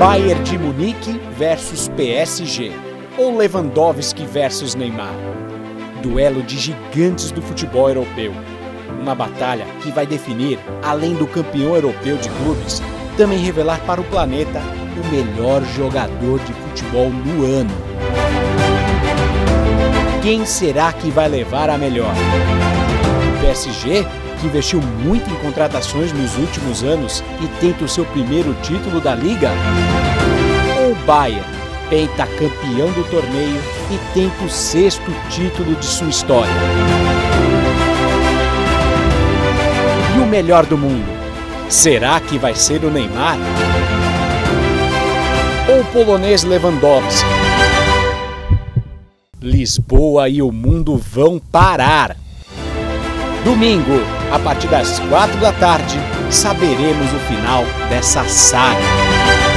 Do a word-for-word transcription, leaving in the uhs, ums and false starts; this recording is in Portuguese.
Bayern de Munique versus P S G ou Lewandowski versus Neymar. Duelo de gigantes do futebol europeu. Uma batalha que vai definir, além do campeão europeu de clubes, também revelar para o planeta o melhor jogador de futebol do ano. Quem será que vai levar a melhor? O P S G, que investiu muito em contratações nos últimos anos e tenta o seu primeiro título da Liga? Ou o Bayern, pentacampeão do torneio e tenta o sexto título de sua história? E o melhor do mundo, será que vai ser o Neymar? Ou o polonês Lewandowski? Lisboa e o mundo vão parar! Domingo, a partir das quatro da tarde, saberemos o final dessa saga.